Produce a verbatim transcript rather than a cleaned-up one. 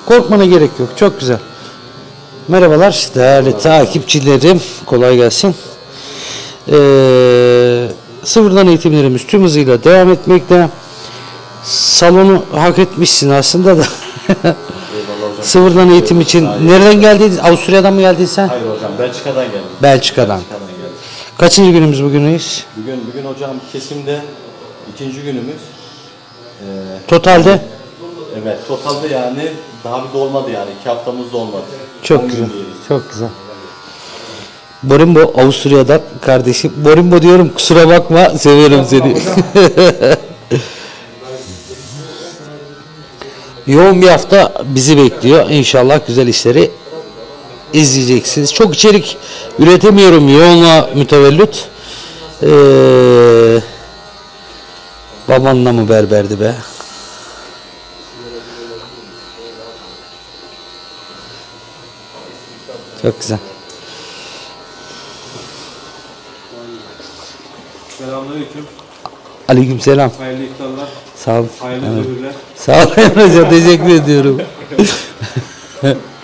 Korkmana gerek yok. Çok güzel. Merhabalar değerli takipçilerim. Kolay gelsin. Ee, sıfırdan eğitimlerimiz tüm hızıyla devam etmekte. Salonu hak etmişsin aslında da. Sıfırdan eğitim için nereden geldin? Avusturya'dan mı geldin sen? Hayır hocam, Belçika'dan geldim. Belçika'dan. Belçika'dan geldim. Kaçıncı günümüz bugünüz? Bugün bugün hocam kesimde ikinci günümüz. Ee, Totalde? Evet, totalde yani daha bir dolmadı yani. iki haftamız dolmadı. Çok güzel. Çok güzel. Borimbo Avusturya'dan kardeşim. Borimbo diyorum, kusura bakma, seviyorum seni. Yoğun bir hafta bizi bekliyor. İnşallah güzel işleri izleyeceksiniz. Çok içerik üretemiyorum yoğunla mütevellit. Ee, babanla mı berberdi be? Çok güzel. Selamünaleyküm. Aleykümselam. Hayırlı iftarlar. Sağ ol. Hayırlı Evet. ömürler. Sağ ol hocam. Teşekkür ediyorum.